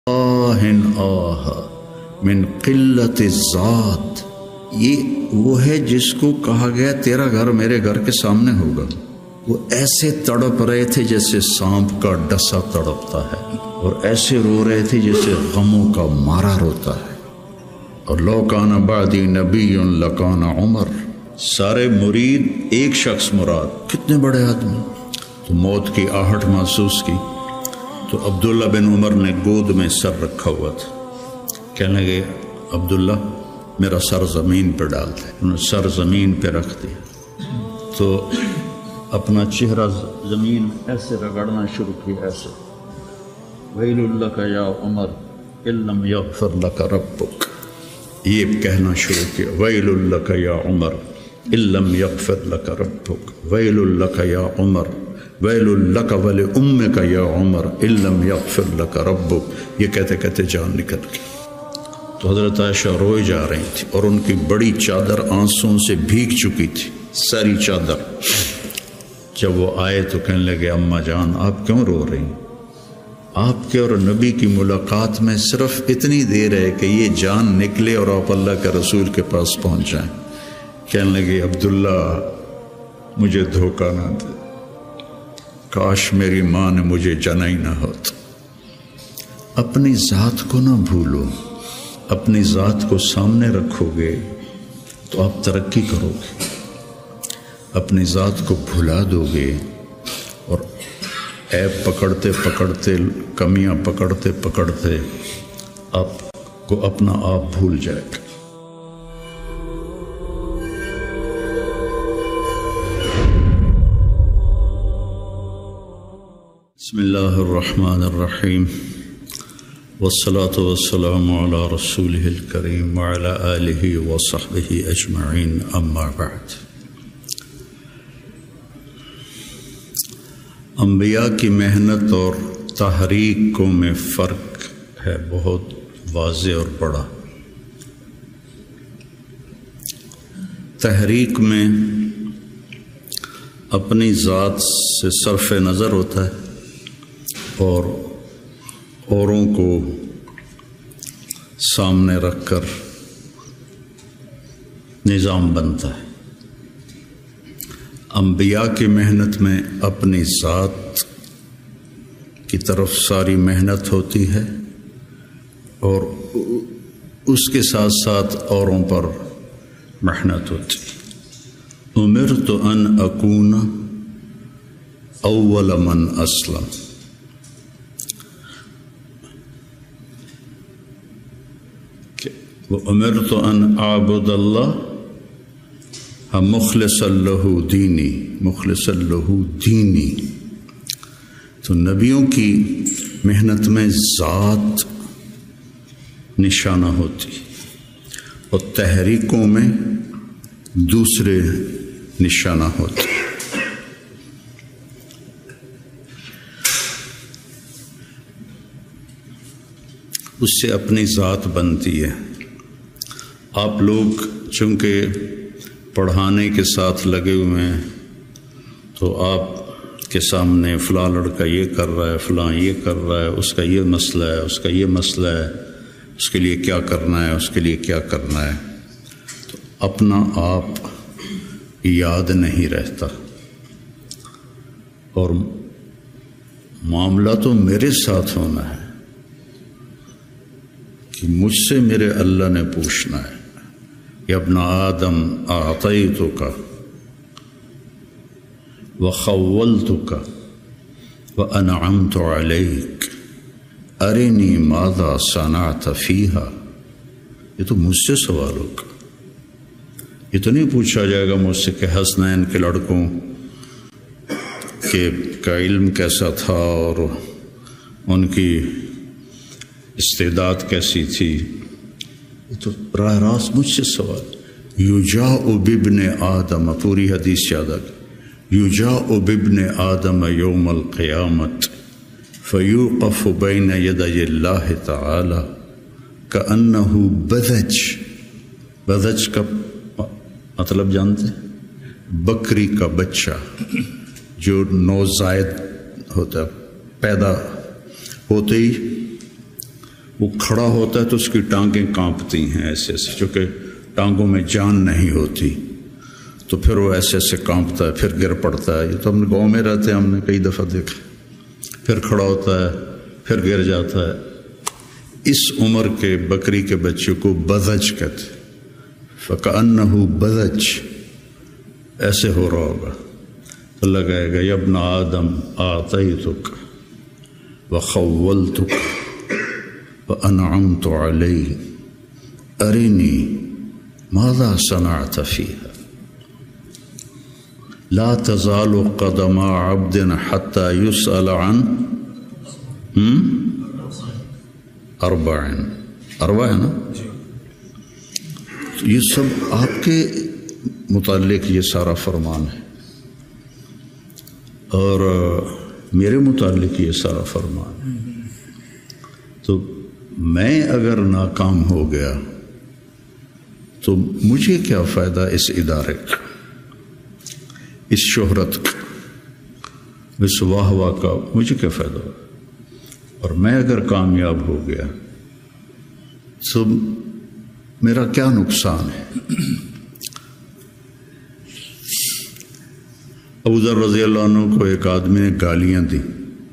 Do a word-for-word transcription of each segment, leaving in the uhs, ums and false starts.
آہن آہ من قلت الذات، یہ وہ ہے جس کو کہا گیا تیرا گھر میرے گھر کے سامنے ہوگا۔ وہ ایسے تڑپ رہے تھے جیسے سانپ کا ڈسا تڑپتا ہے، اور ایسے رو رہے تھے جیسے غموں کا مارا روتا ہے۔ اور لو کان بعدی نبی لکان عمر، سارے مرید ایک شخص مراد، کتنے بڑے آدمی۔ تو موت کی آہٹ محسوس کی تو عبداللہ بن عمر نے گود میں سر رکھا ہوا تھا، کہنے لگے عبداللہ میرا سر زمین پہ ڈال دے۔ انہوں نے سر زمین پہ رکھ دیا تو اپنا چہرہ زمین ایسے رگڑنا شروع کیا، ایسے ویل لک یا عمر ان لم یغفر لک ربک، یہ کہنا شروع کیا ویل لک یا عمر ان لم یغفر لک ربک، ویل لک یا عمر ویل لک ولامک یا عمر ان لم یغفر لک ربک۔ یہ کہتے کہتے جان نکل گئی۔ تو حضرت عائشہ روئے جا رہی تھی اور ان کی بڑی چادر آنسوں سے بھیگ چکی تھی، ساری چادر۔ جب وہ آئے تو کہنے لگے اماں جان آپ کیوں رو رہی ہیں؟ آپ کے اور نبی کی ملاقات میں صرف اتنی دیر ہے کہ یہ جان نکلے اور آپ اللہ کے رسول کے پاس پہنچ جائیں۔ کہنے لگے عبداللہ مجھے دھوکہ نہ دے، کاش میری ماں نے مجھے جنا ہی نہ ہوتا۔ اپنی ذات کو نہ بھولو، اپنی ذات کو سامنے رکھو گے تو آپ ترقی کرو گے، اپنی ذات کو بھلا دو گے اور عیب پکڑتے پکڑتے، کمیاں پکڑتے پکڑتے آپ کو اپنا آپ بھول جائے گا۔ بسم اللہ الرحمن الرحیم، والصلاة والسلام علی رسولہ الکریم وعلی آلہ وصحبہ اجمعین، اما بعد۔ انبیاء کی محنت اور تحریک میں فرق ہے بہت واضح اور بڑا۔ تحریک میں اپنی ذات سے صرف نظر ہوتا ہے اور اوروں کو سامنے رکھ کر نظام بنتا ہے۔ انبیاء کی محنت میں اپنی ذات کی طرف ساری محنت ہوتی ہے اور اس کے ساتھ ساتھ اوروں پر محنت ہوتی ہے۔ امرت ان اکون اول من اسلم، وَأُمِرْتُ أَنْ أَعْبُدَ اللَّهَ مُخْلِصًا لَهُ دِينِي مُخْلِصًا لَهُ دِينِي۔ تو نبیوں کی محنت میں ذات نشانہ ہوتی اور تحریکوں میں دوسرے نشانہ ہوتے۔ اس سے اپنی ذات بنتی ہے۔ آپ لوگ چونکہ پڑھانے کے ساتھ لگے ہوئے ہیں تو آپ کے سامنے فلاں لڑکا یہ کر رہا ہے، فلاں یہ کر رہا ہے، اس کا یہ مسئلہ ہے، اس کا یہ مسئلہ ہے، اس کے لیے کیا کرنا ہے، اس کے لیے کیا کرنا ہے، تو اپنا آپ یاد نہیں رہتا اور معاملہ تو میرے ساتھ ہونا ہے کہ مجھ سے میرے اللہ نے پوچھنا ہے، یا ابن آدم اعطیتک وخولتک وانعمت علیک ارنی ماذا صنعت فیہا۔ یہ تو مجھ سے سوال ہوگا، یہ تو نہیں پوچھا جائے گا مجھ سے کہ حسنین کے لڑکوں کے کا علم کیسا تھا اور ان کی استعداد کیسی تھی۔ یہ تو براہ راست مجھ سے سوال۔ یجاء بابن آدم، پوری حدیث یاد آ گئی، یجاء بابن آدم یوم القیامت فیوقف بین یدی اللہ تعالی کأنہ بذج۔ بذج کا مطلب جانتے ہیں؟ بکری کا بچہ جو نوزائید ہوتا ہے، پیدا ہوتے ہی وہ کھڑا ہوتا ہے تو اس کی ٹانگیں کانپتی ہیں ایسے ایسے، چونکہ ٹانگوں میں جان نہیں ہوتی، تو پھر وہ ایسے ایسے کانپتا ہے، پھر گر پڑتا ہے۔ یہ تو ہم گاؤں میں رہتے ہیں، ہم نے کئی دفعہ دیکھا۔ پھر کھڑا ہوتا ہے، پھر گر جاتا ہے۔ اس عمر کے بکری کے بچے کو بذج کہتے، فَكَأَنَّهُ بذج، ایسے ہو رہا ہوگا۔ اللہ کہے گا یا ابن آدم آتیتک وخولتک وانعمت علیک ارنی ماذا صنعت فیہا لا تزال قدم عبد حتی یسأل عن اربع اربع ہے نا، یہ سب آپ کے متعلق یہ سارا فرمان ہے، اور میرے متعلق یہ سارا فرمان ہے۔ تو میں اگر ناکام ہو گیا تو مجھے کیا فائدہ اس ادارے کا، اس شہرت کا، اس واہ واہ کا، مجھے کیا فائدہ ہو؟ اور میں اگر کامیاب ہو گیا تو میرا کیا نقصان ہے؟ ابو ذر رضی اللہ عنہ کو ایک آدمی نے گالیاں دی،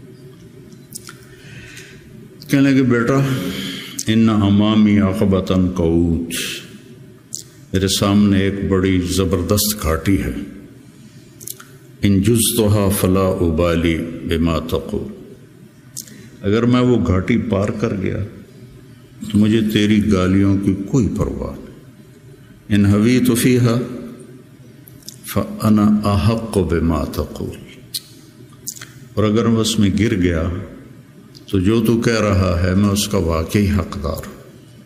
کہنے لگے بیٹا ان امامی عقبۃ قعود، میرے سامنے ایک بڑی زبردست گھاٹی ہے، ان جزتها فلا ابالی بما تقول، اگر میں وہ گھاٹی پار کر گیا تو مجھے تیری گالیوں کی کوئی پرواہ نہیں، ان حویت فیہا فَأَنَا أَحَقُّ بِمَا تَقُولُ، اور اگر میں اس میں گر گیا تو جو تو کہہ رہا ہے میں اس کا واقعی حقدار ہوں۔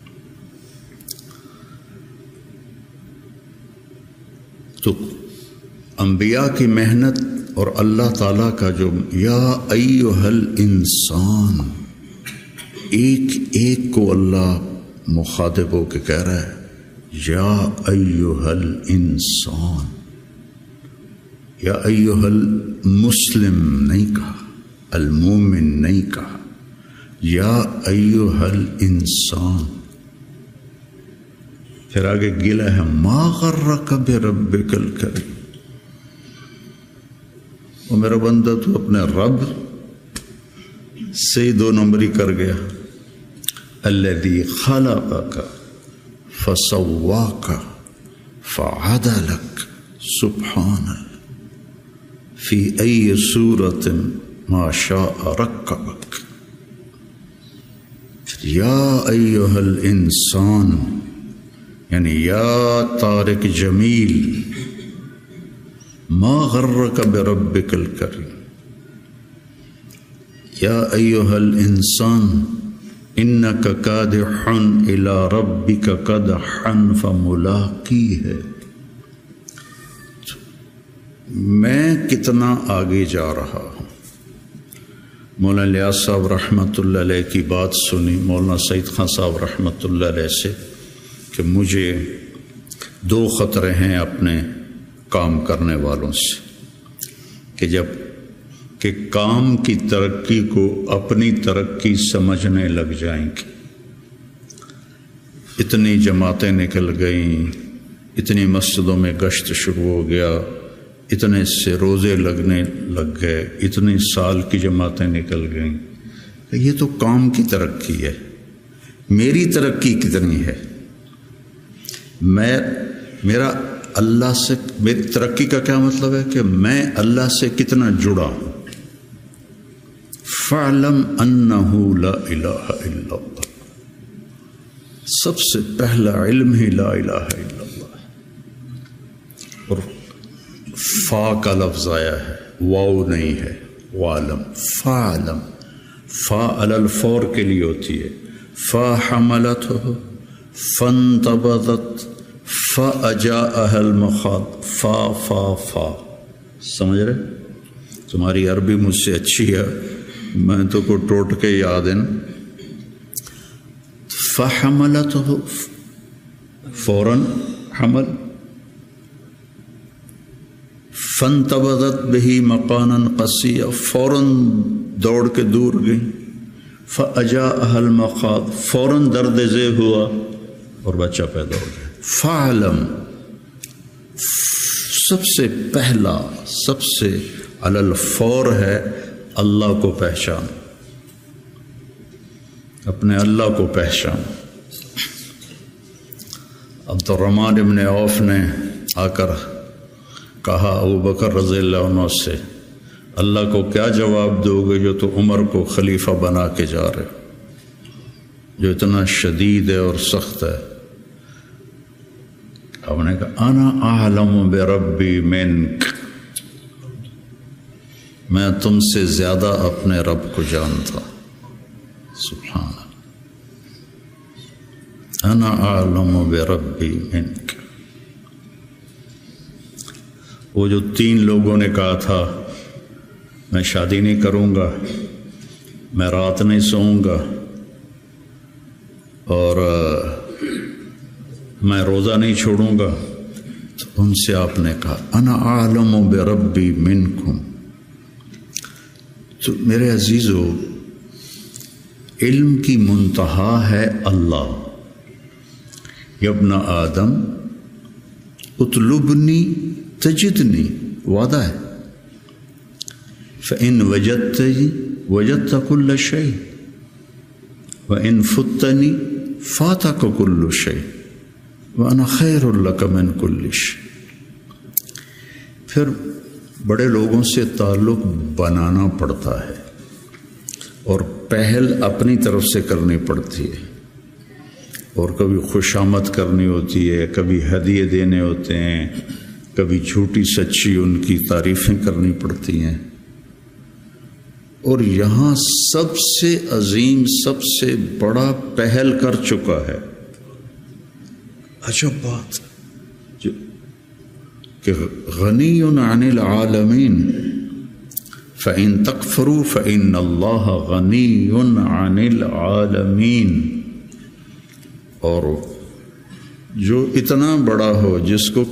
تو انبیاء کی محنت اور اللہ تعالیٰ کا جو یا ایھا الانسان، ایک ایک کو اللہ مخاطب ہو کے کہہ رہا ہے یا ایھا الانسان، یا ایھا المسلم نہیں کہا، المومن نہیں کہا، یا ایھا الانسان۔ پھر آگے گلا ہے ما غرک بربک الکریم، وہ میرا بندہ تو اپنے رب سے دو نمبری کر گیا، الذی خلقک فسواک فعدلک سبحان اللہ فی ای صورت ما شاء رکبک، یا ایھا الانسان یعنی یا طارق جمیل ما غرک بربک الکریم، یا ایھا الانسان انک کادح الی ربک کدحا فملاقیہ۔ میں کتنا آگے جا رہا ہوں۔ مولانا الیاس صاحب رحمۃ اللہ علیہ کی بات سنی مولانا سعید خان صاحب رحمۃ اللہ علیہ سے کہ مجھے دو خطرے ہیں اپنے کام کرنے والوں سے، کہ جب کہ کام کی ترقی کو اپنی ترقی سمجھنے لگ جائیں گے، اتنی جماعتیں نکل گئیں، اتنی مسجدوں میں گشت شروع ہو گیا، اتنے سے روزے لگنے لگ گئے، اتنی سال کی جماعتیں نکل گئیں، یہ تو کام کی ترقی ہے، میری ترقی کتنی ہے؟ میں میرا اللہ سے، میری ترقی کا کیا مطلب ہے کہ میں اللہ سے کتنا جڑا ہوں۔ فَاعْلَمْ أَنَّهُ لَا إِلَهَ إِلَّا اللَّهُ، سب سے پہلا علم ہی لا الہ الا اللہ، اور فا کا لفظ آیا ہے، واو نہیں ہے، وعلم، فعلم، فا علی الفور کے لیے ہوتی ہے، فا حملتہ فانتبذت فاجاءها المخاض، فا فا فا، سمجھ رہے؟ تمہاری عربی مجھ سے اچھی ہے، میں تو کو ٹوٹ کے یاد ہے نا۔ فحملتہ فوراً حمل، فانتبذت بہ مکانا قصیا، فوراً دوڑ کے دور گئی، فَأَجَاءَهَا الْمَخَاضُ، فوراً درد ذیل ہوا اور بچہ پیدا ہو گیا۔ فَعْلَمْ، سب سے پہلا، سب سے علی الفور ہے اللہ کو پہچان، اپنے اللہ کو پہچان۔ عبد الرحمن ابن عوف نے آ کر کہا ابو بکر رضی اللہ عنہ سے، اللہ کو کیا جواب دو گے جو تو عمر کو خلیفہ بنا کے جا رہے، جو اتنا شدید ہے اور سخت ہے؟ آپ نے کہا انا اعلم بربی منک، میں تم سے زیادہ اپنے رب کو جانتا۔ سبحان اللہ، انا اعلم بربی منک۔ وہ جو تین لوگوں نے کہا تھا میں شادی نہیں کروں گا، میں رات نہیں سوؤں گا، اور میں روزہ نہیں چھوڑوں گا، تو ان سے آپ نے کہا انا اعلم بربی منکم۔ تو میرے عزیزو، علم کی منتہا ہے اللہ۔ یا ابن آدم اطلبنی تجدنی، وعدہ ہے، فإن وجدتنی وجدت كل شيء وإن فتنی فاتک كل شيء وأنا خیر لک من كل شيء۔ پھر بڑے لوگوں سے تعلق بنانا پڑتا ہے اور پہل اپنی طرف سے کرنی پڑتی ہے، اور کبھی خوشامد کرنی ہوتی ہے، کبھی ہدیے دینے ہوتے ہیں، کبھی جھوٹی سچی ان کی تعریفیں کرنی پڑتی ہیں۔ اور یہاں سب سے عظیم، سب سے بڑا پہل کر چکا ہے، عجب بات جو کہ غنی عن العالمین، فإن تکفروا فإن اللہ غنی عن العالمین۔ اور جو اتنا بڑا ہو، جس کو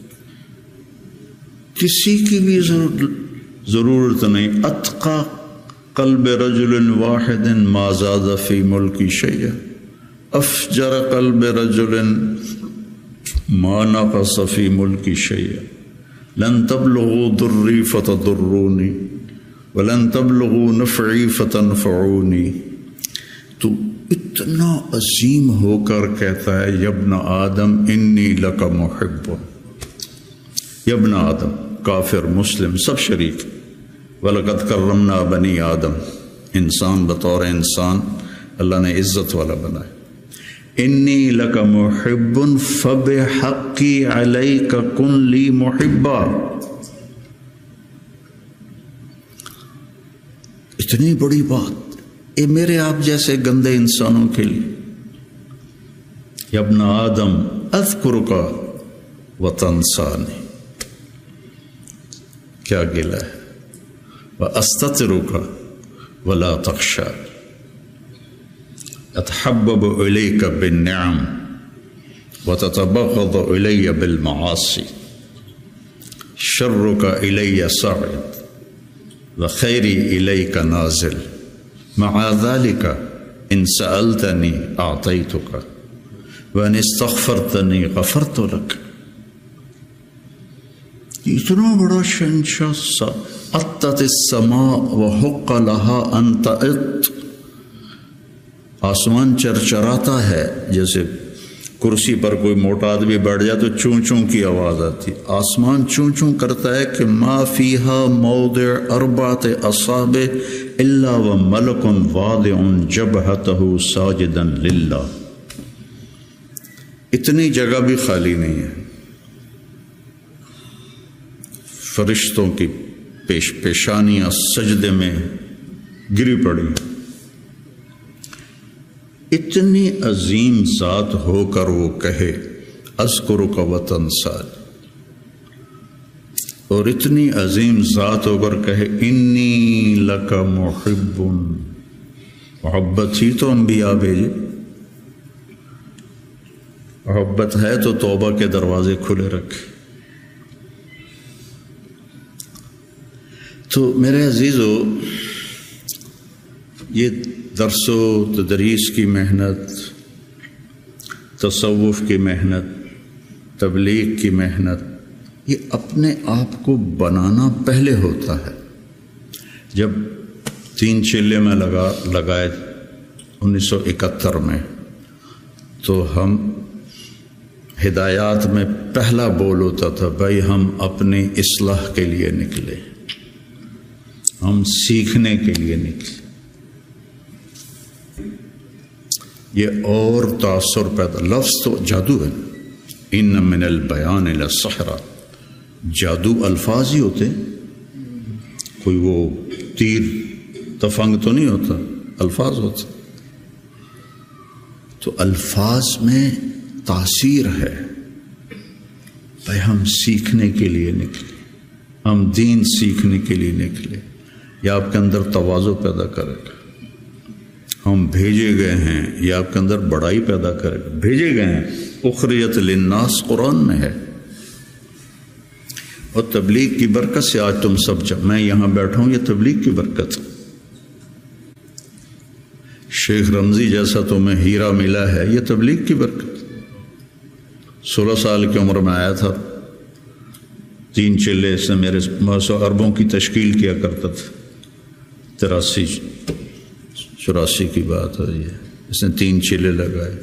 کسی کی بھی ضرورت نہیں، اتقى قلب رجل واحد ما زاد فی ملکی شیئا، افجر قلب رجل ما نقص فی ملکی شیئا، لن تبلغوا ضری فتضرونی ولن تبلغوا نفعی فتنفعونی۔ تو اتنا عظیم ہو کر کہتا ہے یا ابن آدم انی لک محب۔ یا ابن آدم، کافر مسلم سب شریک۔ وَلَقَدْ كَرَّمْنَا بَنِي آدم، انسان بطور انسان اللہ نے عزت والا بنائے۔ انی لک محب فبحقی علیک کن لی محبا۔ اتنی بڑی بات یہ میرے آپ جیسے گندے انسانوں کے لیے۔ یا ابن آدم اذکرک وتنسانی، کیا گلہ ہے، وَأَسْتَتِرُكَ وَلَا تَخْشَى، أَتَحَبَّبُ إِلَيْكَ بِالنِّعَمِ وَتَتَبَغَّضُ إِلَيَّ بِالْمَعَاصِي، شَرُّكَ إِلَيَّ صَاعِدٌ وَخَيْرِي إِلَيْكَ نَازِلٌ، مَعَ ذَلِكَ إِن سَأَلْتَنِي أَعْطَيْتُكَ وَإِنِ اسْتَغْفَرْتَنِي غَفَرْتُ لَكَ۔ اتنا بڑا شہنشاہ سا، اطت السماء وحق لها ان تئط، آسمان چرچراتا ہے، جیسے کرسی پر کوئی موٹا آدمی بیٹھ جائے تو چون چون کی آواز آتی، آسمان چون چون کرتا ہے کہ ما فیہا موضع اربعۃ اصابع الا وملک واضع جبہتہ ساجدا للہ۔ اتنی جگہ بھی خالی نہیں ہے، فرشتوں کی پیش پیشانیاں سجدے میں گری پڑی۔ اتنی عظیم ذات ہو کر وہ کہے اذکرک وتنسانی، اور اتنی عظیم ذات ہو کر کہے انی لک محب۔ محبت ہی تو انبیاء بھیجے، محبت ہے تو توبہ کے دروازے کھلے رکھے۔ تو میرے عزیزو، یہ درس و تدریس کی محنت، تصوف کی محنت، تبلیغ کی محنت، یہ اپنے آپ کو بنانا پہلے ہوتا ہے۔ جب تین چلے میں لگا لگائے انیس سو اکہتر میں، تو ہم ہدایات میں پہلا بول ہوتا تھا، بھائی ہم اپنی اصلاح کے لیے نکلے، ہم سیکھنے کے لیے نکلے۔ یہ اور تاثر پیدا، لفظ تو جادو ہے، ان من البیان لسحرا، جادو الفاظ ہی ہوتے، کوئی وہ تیر تفنگ تو نہیں ہوتا، الفاظ ہوتے۔ تو الفاظ میں تاثیر ہے۔ بھائی ہم سیکھنے کے لیے نکلے، ہم دین سیکھنے کے لیے نکلے، یہ آپ کے اندر تواضع پیدا کرے گا۔ ہم بھیجے گئے ہیں، یہ آپ کے اندر بڑائی پیدا کرے گا۔ بھیجے گئے ہیں، اخریت للناس قرآن میں ہے۔ اور تبلیغ کی برکت سے آج تم سب جب میں یہاں بیٹھا ہوں، یہ تبلیغ کی برکت۔ شیخ رمضی جیسا تمہیں ہیرا ملا ہے، یہ تبلیغ کی برکت۔ سولہ سال کی عمر میں آیا تھا، تین چلے سے میرے سو اربوں کی تشکیل کیا کرتا تھا، تراسی چوراسی کی بات ہے یہ، اس نے تین چلے لگائے،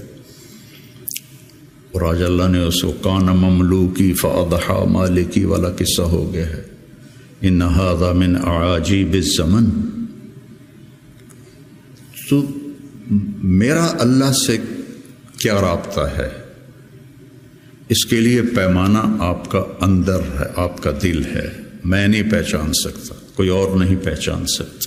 اور آج اللہ نے اس کو کان مملوکی فاضحا مالکی والا قصہ ہو گیا ہے۔ ان ھذا من اعاجیب الزمن۔ تو میرا اللہ سے کیا رابطہ ہے، اس کے لیے پیمانہ آپ کا اندر ہے، آپ کا دل ہے۔ میں نہیں پہچان سکتا، کوئی اور نہیں پہچان سکتا۔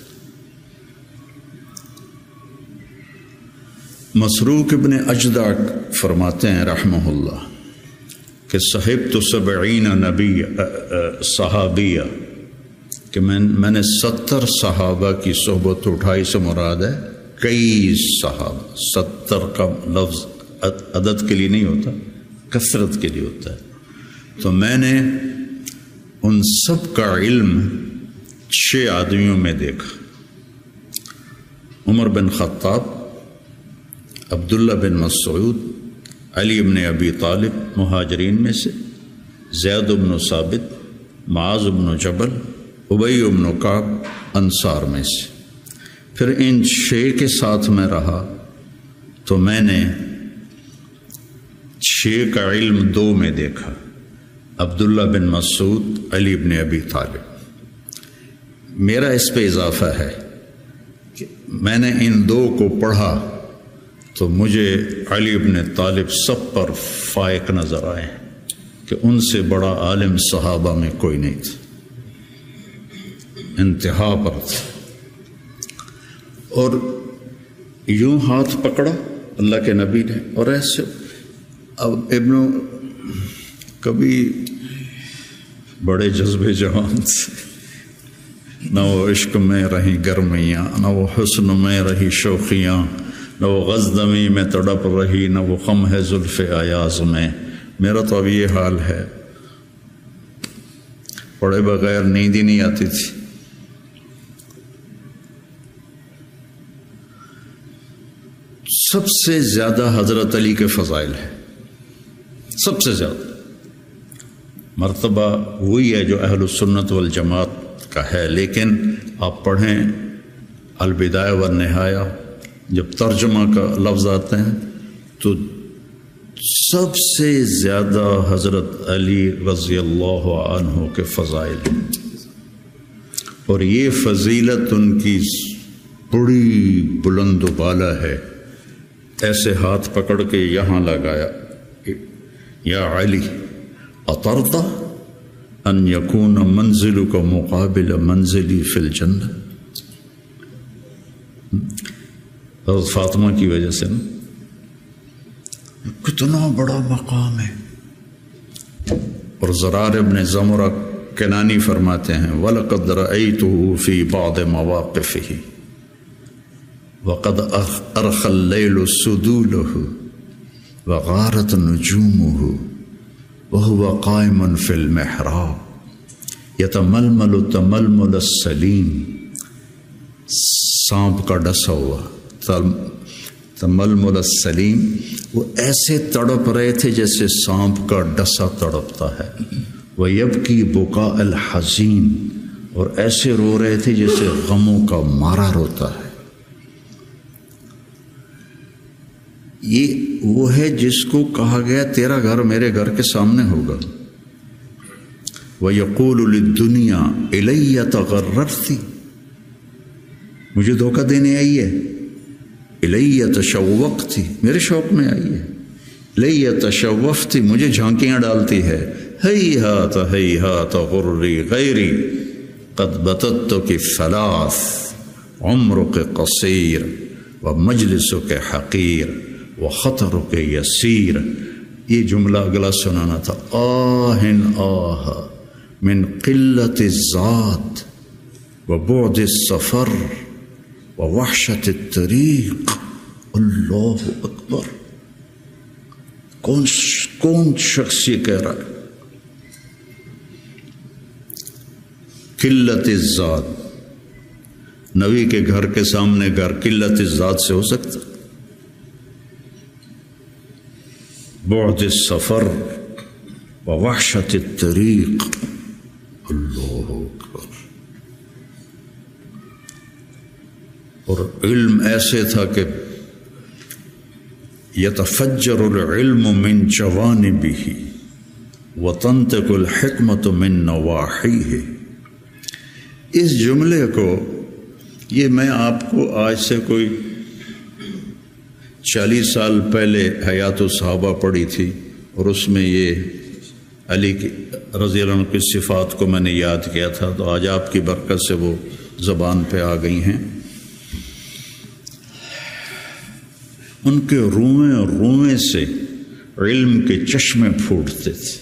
مسروق ابن اجدع فرماتے ہیں رحمہ اللہ کہ صحبت سبعین نبی صحابیہ، کہ میں میں نے ستر صحابہ کی صحبت اٹھائی، سے مراد ہے کئی صحابہ۔ ستر کا لفظ عدد کے لیے نہیں ہوتا، کثرت کے لیے ہوتا ہے۔ تو میں نے ان سب کا علم چھ آدمیوں میں دیکھا: عمر بن خطاب، عبداللہ بن مسعود، علی بن ابی طالب مہاجرین میں سے، زید بن ثابت، معاذ بن جبل، ابی بن کعب انصار میں سے۔ پھر ان چھ کے ساتھ میں رہا تو میں نے چھ کا علم دو میں دیکھا: عبداللہ بن مسعود، علی بن ابی طالب۔ میرا اس پہ اضافہ ہے کہ میں نے ان دو کو پڑھا تو مجھے علی بن طالب سب پر فائق نظر آئے کہ ان سے بڑا عالم صحابہ میں کوئی نہیں تھا، انتہا پر تھا۔ اور یوں ہاتھ پکڑا اللہ کے نبی نے، اور ایسے اب ابن کبھی بڑے جذبے جوان سے، نہ وہ عشق میں رہی گرمیاں، نہ وہ حسن میں رہی شوخیاں، نہ وہ غزدمی میں تڑپ رہی، نہ وہ خم ہے زلف ایاز میں۔ میرا تو اب یہ حال ہے، پڑھے بغیر نیند ہی نہیں آتی تھی۔ سب سے زیادہ حضرت علی کے فضائل ہے، سب سے زیادہ مرتبہ وہی ہے جو اہل السنت والجماعت کا ہے، لیکن آپ پڑھیں البدایہ والنہایہ، جب ترجمہ کا لفظ آتے ہیں تو سب سے زیادہ حضرت علی رضی اللہ عنہ کے فضائل ہیں، اور یہ فضیلت ان کی بڑی بلند و بالا ہے۔ ایسے ہاتھ پکڑ کے یہاں لگایا: یا علی اطرد ان یکون منزلک مقابل منزلی فی الجنہ۔ حضرت فاطمہ کی وجہ سے نا، کتنا بڑا مقام ہے۔ اور زرار ابن زمرہ کنانی فرماتے ہیں: وَلَقَدْ رَأَيْتُهُ فِي بَعْضِ مَوَاقِفِهِ وَقَدْ أَرْخَى اللَّيْلُ سُدُولُهُ وَغَارَتْ نُجُومُهُ وَهُوَ قَائِمٌ فِي الْمِحْرَابِ يَتَمَلْمَلُ تَمَلْمُلَ السَّلِيمِ۔ سانپ کا ڈسا ہوا تململ السلیم، وہ ایسے تڑپ رہے تھے جیسے سانپ کا ڈسا تڑپتا ہے، وَيَبْكِي بُكَاءَ الْحَزِينِ، اور ایسے رو رہے تھے جیسے غموں کا مارا روتا ہے۔ یہ وہ ہے جس کو کہا گیا تیرا گھر میرے گھر کے سامنے ہوگا۔ وَيَقُولُ لِلدُّنْيَا إِلَيَّ تَغَرَّرْتِ، مجھے دھوکہ دینے آئی ہے، إِلَيَّ تَشَوَّقْتِ، میرے شوق میں آئی ہے، إِلَيَّ تَشَوَّفْتِ، مجھے جھانکیاں ڈالتی ہے، هَيْهَاتَ هَيْهَاتَ غُرِّي غَيْرِي قَدْ بَتَتُكِ ثَلَاث عُمْرُكِ قَصِيرٌ وَمَجْلِسُكَ حَقِيرٌ وَخَطَرُكَ يَسِيرٌ۔ یہ جملہ اگلا سنانا تھا، آہن آہ من قلت الذات وبعد السفر ووحشت الطریق۔ اللہ اکبر، کون کون شخص یہ کہہ رہا ہے؟ قلت الذات، نبی کے گھر کے سامنے گھر قلت الذات سے ہو سکتا؟ بعد السفر ووحشت الطریق، اللہ اکبر۔ اور علم ایسے تھا کہ یتفجر العلم من جوانبہ وتنطق الحکمت من نواحیہ۔ اس جملے کو، یہ میں آپ کو آج سے کوئی چالیس سال پہلے حیات الصحابہ پڑھی تھی، اور اس میں یہ علی کی رضی اللہ عنہ کی صفات کو میں نے یاد کیا تھا، تو آج آپ کی برکت سے وہ زبان پہ آ گئی ہیں۔ ان کے روئیں روئیں سے علم کے چشمے پھوٹتے تھے،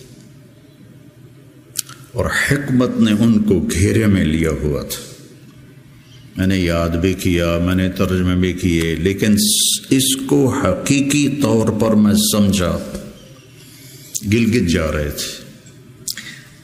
اور حکمت نے ان کو گھیرے میں لیا ہوا تھا۔ میں نے یاد بھی کیا، میں نے ترجمے بھی کیے، لیکن اس کو حقیقی طور پر میں سمجھا، گلگت جا رہے تھے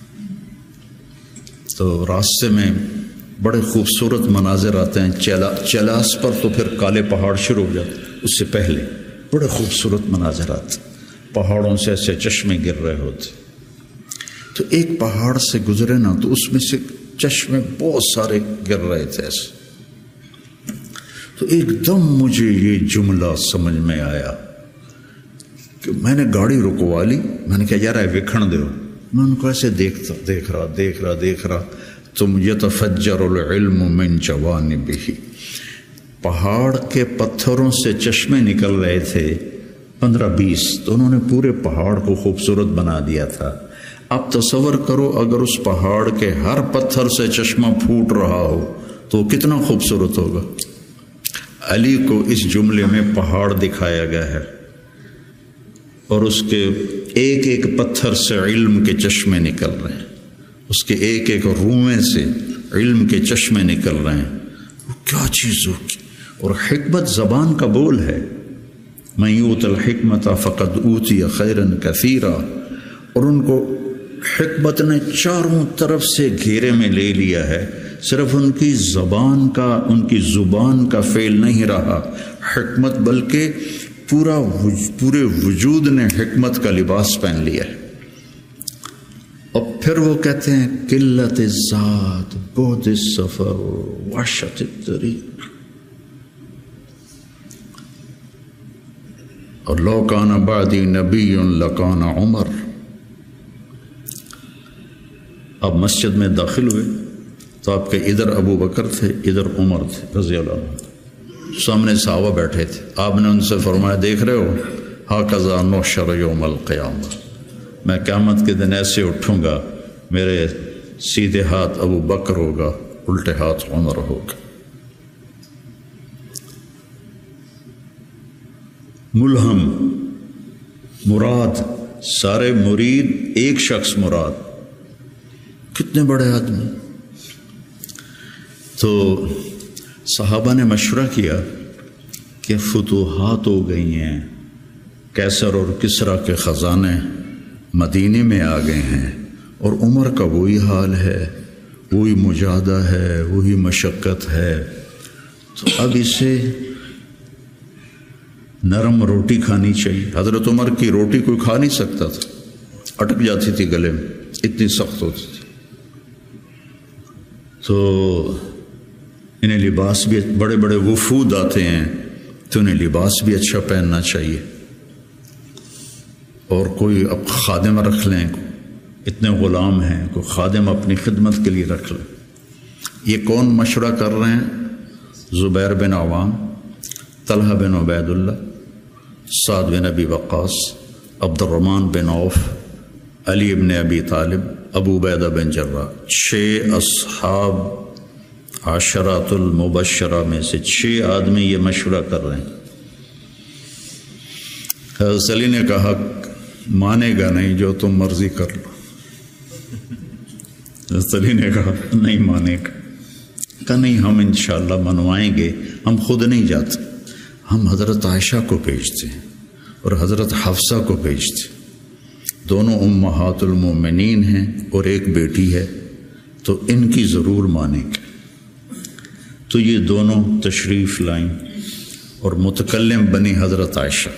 تو راستے میں بڑے خوبصورت مناظر آتے ہیں، چلا چلاس پر تو پھر کالے پہاڑ شروع ہو جاتے، اس سے پہلے بڑے خوبصورت مناظر آتے، پہاڑوں سے ایسے چشمے گر رہے ہوتے۔ تو ایک پہاڑ سے گزرے نا، تو اس میں سے چشمے بہت سارے گر رہے تھے ایسے۔ تو ایک دم مجھے یہ جملہ سمجھ میں آیا کہ میں نے گاڑی رکوا لی، میں نے کہا یار وکھن دو، میں ان کو ایسے دیکھتا دیکھ رہا دیکھ رہا دیکھ رہا تم یتفجر العلم من جوانبہ، پہاڑ کے پتھروں سے چشمے نکل رہے تھے پندرہ بیس، تو انہوں نے پورے پہاڑ کو خوبصورت بنا دیا تھا۔ اب تصور کرو اگر اس پہاڑ کے ہر پتھر سے چشمہ پھوٹ رہا ہو تو کتنا خوبصورت ہوگا۔ علی کو اس جملے میں پہاڑ دکھایا گیا ہے، اور اس کے ایک ایک پتھر سے علم کے چشمے نکل رہے ہیں، اس کے ایک ایک روئیں سے علم کے چشمے نکل رہے ہیں۔ وہ کیا چیز ہوگی؟ اور حکمت زبان کا بول ہے، من یؤت الحکمت فقد اوتی خیرا کثیرا، اور ان کو حکمت نے چاروں طرف سے گھیرے میں لے لیا ہے۔ صرف ان کی زبان کا ان کی زبان کا فعل نہیں رہا حکمت، بلکہ پورا پورے وجود نے حکمت کا لباس پہن لیا ہے۔ اور پھر وہ کہتے ہیں قلت الذات بعد السفر وحشت الطریق، اور لو کان بعدی نبی لکان عمر۔ اب مسجد میں داخل ہوئے تو آپ کے ادھر ابو بکر تھے، ادھر عمر تھے رضی اللہ عنہ، سامنے صحابہ بیٹھے تھے۔ آپ نے ان سے فرمایا دیکھ رہے ہو ہاکذا نحشر یوم القیامہ، میں قیامت کے دن ایسے اٹھوں گا، میرے سیدھے ہاتھ ابو بکر ہوگا، الٹے ہاتھ عمر ہوگا۔ ملہم مراد، سارے مرید ایک شخص مراد، کتنے بڑے آدمی۔ تو صحابہ نے مشورہ کیا کہ فتوحات ہو گئی ہیں، کیسر اور کسرا کے خزانے مدینے میں آ گئے ہیں، اور عمر کا وہی حال ہے، وہی مجاہدہ ہے، وہی مشقت ہے، تو اب اسے نرم روٹی کھانی چاہیے. حضرت عمر کی روٹی کوئی کھا نہیں سکتا تھا، اٹک جاتی تھی گلے میں، اتنی سخت ہوتی تھی. تو انہیں لباس بھی، بڑے بڑے وفود آتے ہیں تو انہیں لباس بھی اچھا پہننا چاہیے. اور کوئی اب خادم رکھ لیں، اتنے غلام ہیں، کوئی خادم اپنی خدمت کے لیے رکھ لیں. یہ کون مشورہ کر رہے ہیں؟ زبیر بن عوام، طلحہ بن عبید اللہ، سعد بن ابی وقاص، عبد الرحمن بن عوف، علی بن ابی طالب، ابو عبیدہ بن جراح. چھ اصحاب عشرات المبشرہ میں سے چھ آدمی یہ مشورہ کر رہے ہیں. حضرت علی نے کہا مانے گا نہیں، جو تم مرضی کر لو. حضرت علی نے کہا نہیں مانے گا. کہا نہیں، ہم انشاءاللہ منوائیں گے، ہم خود نہیں جاتے، ہم حضرت عائشہ کو بھیجتے ہیں اور حضرت حفصہ کو بھیجتے ہیں. دونوں امہات المومنین ہیں اور ایک بیٹی ہے، تو ان کی ضرور مانیں گے. تو یہ دونوں تشریف لائیں اور متکلم بنی حضرت عائشہ.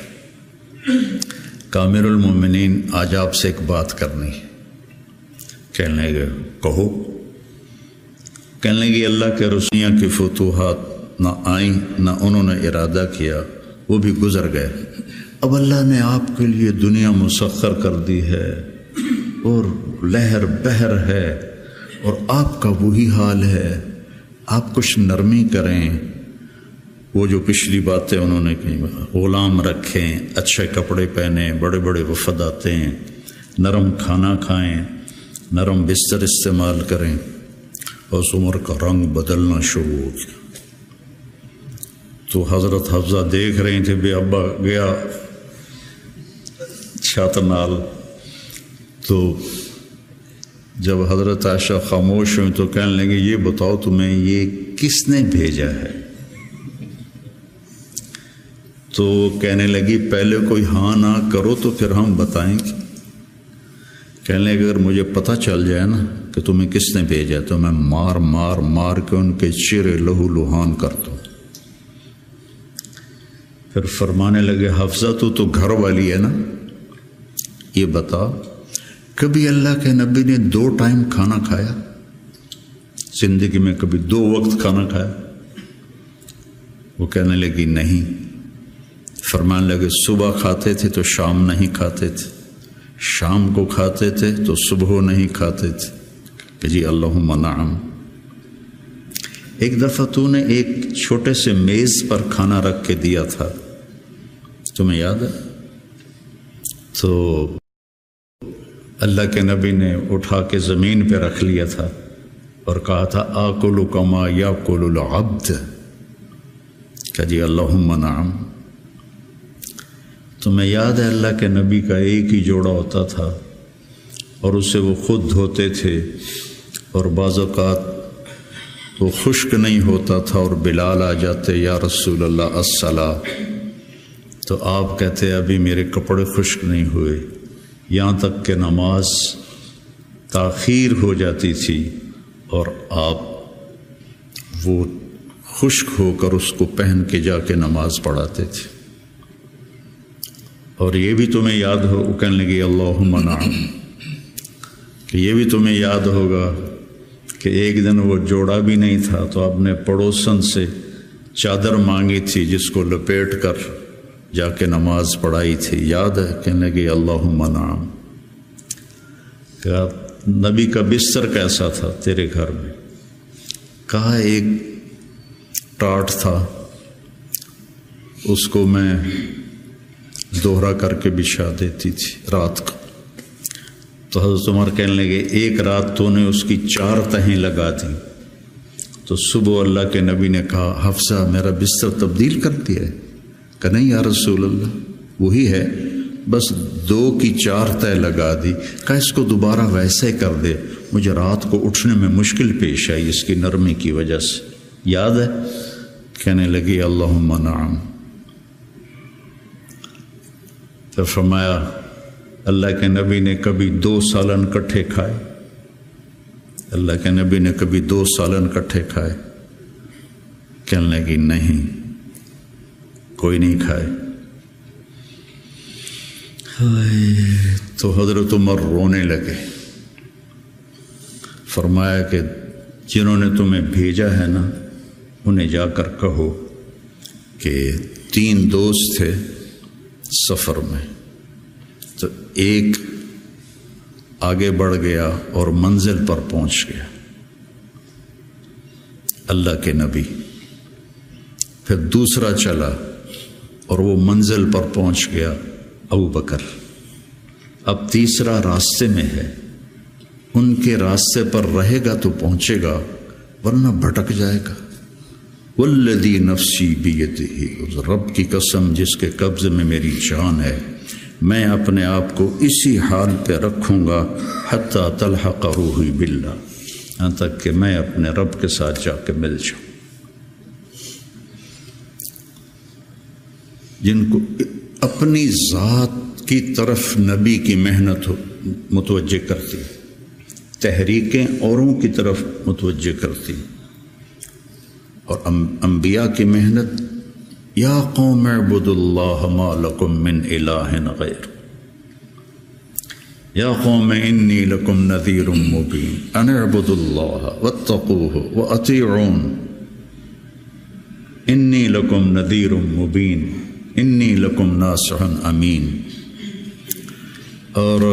کامر المومنین آج آپ سے ایک بات کرنی ہے. کہنے لگے کہو. کہنے لگے اللہ کے رسولیاں کی فتوحات نہ آئیں، نہ انہوں نے ارادہ کیا، وہ بھی گزر گئے. اب اللہ نے آپ کے لیے دنیا مسخر کر دی ہے اور لہر بہر ہے اور آپ کا وہی حال ہے. آپ کچھ نرمی کریں. وہ جو پچھلی باتیں انہوں نے کہیں، غلام رکھیں، اچھے کپڑے پہنیں، بڑے بڑے وفد آتے ہیں، نرم کھانا کھائیں، نرم بستر استعمال کریں. اور عمر کا رنگ بدلنا شروع ہو گیا. تو حضرت حفصہ دیکھ رہے تھے بے ابا گیا چھت نال. تو جب حضرت عائشہ خاموش ہوئی تو کہنے لگے یہ بتاؤ تمہیں یہ کس نے بھیجا ہے؟ تو کہنے لگی پہلے کوئی ہاں نہ کرو تو پھر ہم بتائیں گے. کہنے لگے اگر مجھے پتہ چل جائے نا کہ تمہیں کس نے بھیجا تو میں مار مار مار کے ان کے چہرے لہو لہان کر دوں. پھر فرمانے لگے حفصہ تو تو گھر والی ہے نا، یہ بتا کبھی اللہ کے نبی نے دو ٹائم کھانا کھایا؟ زندگی میں کبھی دو وقت کھانا کھایا؟ وہ کہنے لگی نہیں. فرمانے لگے صبح کھاتے تھے تو شام نہیں کھاتے تھے، شام کو کھاتے تھے تو صبح نہیں کھاتے تھے. کہ جی اللہم نعم. ایک دفعہ تو نے ایک چھوٹے سے میز پر کھانا رکھ کے دیا تھا، تمہیں یاد ہے؟ تو اللہ کے نبی نے اٹھا کے زمین پہ رکھ لیا تھا اور کہا تھا آکل کما یاکل العبد. کہ جی اللہم نعم. تمہیں یاد ہے اللہ کے نبی کا ایک ہی جوڑا ہوتا تھا اور اسے وہ خود دھوتے تھے اور بعض اوقات وہ خشک نہیں ہوتا تھا اور بلال آ جاتے یا رسول اللہ الصلاۃ، تو آپ کہتے ابھی میرے کپڑے خشک نہیں ہوئے، یہاں تک کہ نماز تاخیر ہو جاتی تھی اور آپ وہ خشک ہو کر اس کو پہن کے جا کے نماز پڑھاتے تھے. اور یہ بھی تمہیں یاد ہو، وہ کہنے لگی اللہم نعم، کہ یہ بھی تمہیں یاد ہوگا کہ ایک دن وہ جوڑا بھی نہیں تھا تو آپ نے پڑوسن سے چادر مانگی تھی جس کو لپیٹ کر جا کے نماز پڑھائی تھی، یاد ہے؟ کہنے لگی اللہم نعم. کہا نبی کا بستر کیسا تھا تیرے گھر میں؟ کہا ایک ٹاٹ تھا، اس کو میں دوہرا کر کے بچھا دیتی تھی رات کو. تو حضرت عمر کہنے لگے ایک رات تو نے اس کی چار تہیں لگا دیں. تو صبح اللہ کے نبی نے کہا حفصہ میرا بستر تبدیل کر دیا ہے؟ کہ نہیں یا رسول اللہ وہی ہے، بس دو کی چار تہ لگا دی. کہا اس کو دوبارہ ویسے کر دے، مجھے رات کو اٹھنے میں مشکل پیش آئی اس کی نرمی کی وجہ سے، یاد ہے؟ کہنے لگی اللہم نعم. تو فرمایا اللہ کے نبی نے کبھی دو سالن کٹھے کھائے؟ اللہ کے نبی نے کبھی دو سالن کٹھے کھائے؟ کہنے لگی نہیں، کوئی نہیں کھائے. تو حضرت عمر رونے لگے، فرمایا کہ جنہوں نے تمہیں بھیجا ہے نا انہیں جا کر کہو کہ تین دوست تھے سفر میں، تو ایک آگے بڑھ گیا اور منزل پر پہنچ گیا اللہ کے نبی، پھر دوسرا چلا اور وہ منزل پر پہنچ گیا ابو بکر، اب تیسرا راستے میں ہے، ان کے راستے پر رہے گا تو پہنچے گا ورنہ بھٹک جائے گا۔ والذی نفسی بیدہ، رب کی قسم جس کے قبضے میں میری جان ہے، میں اپنے آپ کو اسی حال پہ رکھوں گا حتی تلحق روحی باللہ، یہاں تک کہ میں اپنے رب کے ساتھ جا کے مل جاؤں۔ جن کو اپنی ذات کی طرف نبی کی محنت متوجہ کرتی، تحریکیں اوروں کی طرف متوجہ کرتی، اور انبیاء کی محنت یا قوم اعبدوا اللہ ما لکم من الہ غیر، یا قوم انی لکم نذیر مبین ان اعبدوا اللہ واتقوہ واطیعون انی لکم نذیر مبین انی لکم ناصح امین۔ اور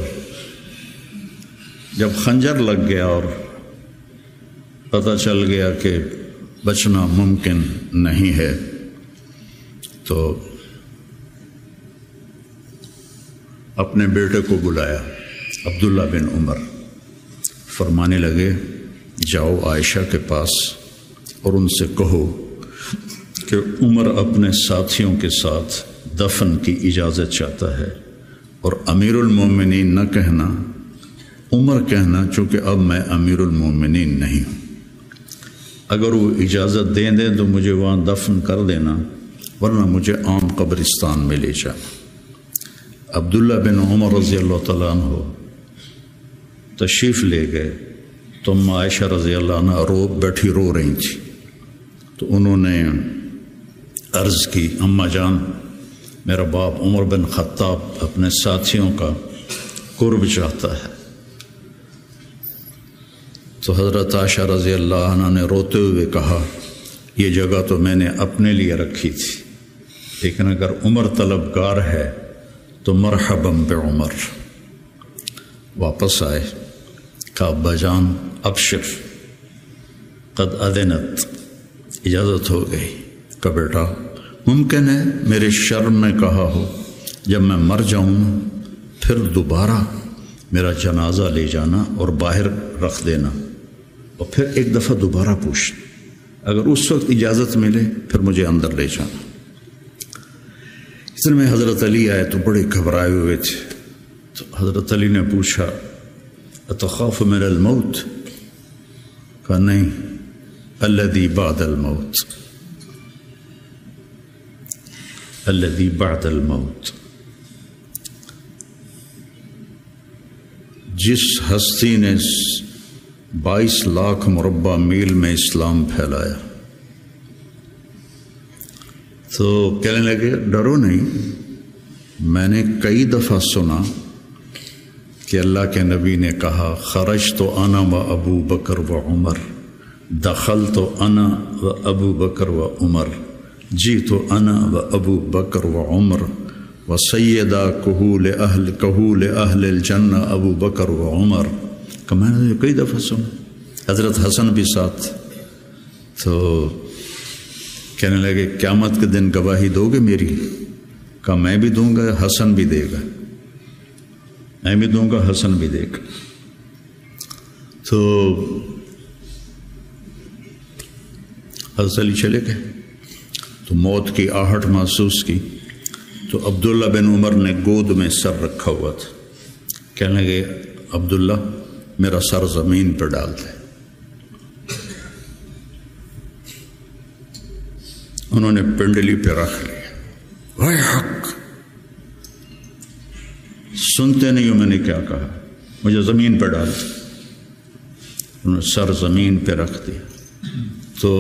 جب خنجر لگ گیا اور پتہ چل گیا کہ بچنا ممکن نہیں ہے، تو اپنے بیٹے کو بلایا عبداللہ بن عمر، فرمانے لگے جاؤ عائشہ کے پاس اور ان سے کہو کہ عمر اپنے ساتھیوں کے ساتھ دفن کی اجازت چاہتا ہے، اور امیر المومنین نہ کہنا، عمر کہنا، چونکہ اب میں امیر المومنین نہیں ہوں، اگر وہ اجازت دیں دیں تو مجھے وہاں دفن کر دینا ورنہ مجھے عام قبرستان میں لے جانا۔ عبداللہ بن عمر رضی اللہ تعالیٰ عنہ تشریف لے گئے تو ام عائشہ رضی اللہ عنہ رو بیٹھی رو رہی تھی، تو انہوں نے عرض کی اماں جان میرا باپ عمر بن خطاب اپنے ساتھیوں کا قرب چاہتا ہے۔ تو حضرت عائشہ رضی اللہ عنہ نے روتے ہوئے کہا یہ جگہ تو میں نے اپنے لیے رکھی تھی، لیکن اگر عمر طلبگار ہے تو مرحبا بعمر۔ واپس آئے، کہا ابا جان ابشر قد اذنت، اجازت ہو گئی۔ کہ بیٹا ممکن ہے میرے شرم میں کہا ہو، جب میں مر جاؤں پھر دوبارہ میرا جنازہ لے جانا اور باہر رکھ دینا، اور پھر ایک دفعہ دوبارہ پوچھنا، اگر اس وقت اجازت ملے پھر مجھے اندر لے جانا۔ اس میں حضرت علی آئے تو بڑے گھبرائے ہوئے تھے، تو حضرت علی نے پوچھا اتخاف من الموت؟ کہا نہیں، الذی بعد الموت، الذی بعد الموت۔ جس ہستی نے بائیس لاکھ مربع میل میں اسلام پھیلایا، تو کہنے لگے ڈرو نہیں، میں نے کئی دفعہ سنا کہ اللہ کے نبی نے کہا خرج تو انا و ابو بکر و عمر، دخل تو انا و ابو بکر و عمر، جی تو انا و ابو بکر و عمر، و سیدہ کہول اہل کہول اہل الجنہ ابو بکر و عمر۔ کہ میں نے کئی دفعہ سنا، حضرت حسن بھی ساتھ، تو کہنے لگے قیامت کے دن گواہی دو گے میری؟ کہا میں بھی دوں گا، حسن بھی دے گا، میں بھی دوں گا، حسن بھی دے گا۔ تو حضرت علی چلے گئے، تو موت کی آہٹ محسوس کی، تو عبداللہ بن عمر نے گود میں سر رکھا ہوا تھا، کہنے لگے عبداللہ میرا سر زمین پر ڈال دے۔ انہوں نے پنڈلی پہ رکھ لیا، وے حق، سنتے نہیں ہو میں نے کیا کہا، مجھے زمین پہ ڈال دے۔ انہوں نے سر زمین پہ رکھ دیا، تو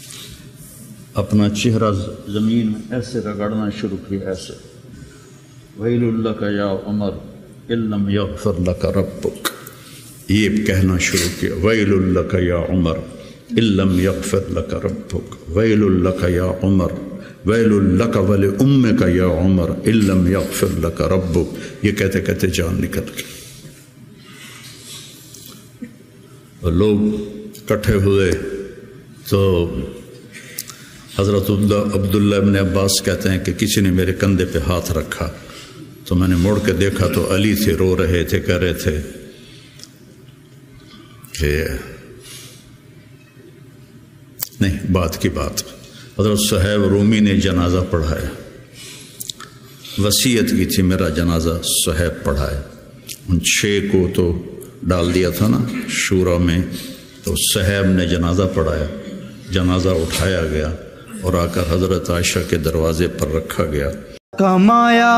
اپنا چہرہ زمین میں ایسے رگڑنا شروع کیا، ایسے ویل لک یا عمر ان لم یغفر لک ربک، یہ کہنا شروع کیا، ویل لک یا عمر ان لم یغفر لک ربک، ویل لک یا عمر، ویل لک ولامک یا عمر ان لم یغفر لک ربک۔ یہ کہتے کہتے جان نکل گئی، اور لوگ اکٹھے ہوئے تو حضرت عبداللہ ابن عباس کہتے ہیں کہ کسی نے میرے کندھے پہ ہاتھ رکھا تو میں نے مڑ کے دیکھا تو علی تھے، رو رہے تھے، کہہ رہے تھے کہ نہیں، بات کی بات، حضرت صہیب رومی نے جنازہ پڑھایا، وصیت کی تھی میرا جنازہ صہیب پڑھائے، ان چھ کو تو ڈال دیا تھا نا شورا میں، تو صہیب نے جنازہ پڑھایا، جنازہ اٹھایا گیا اور آ کر حضرت عائشہ کے دروازے پر رکھا گیا۔ کمایا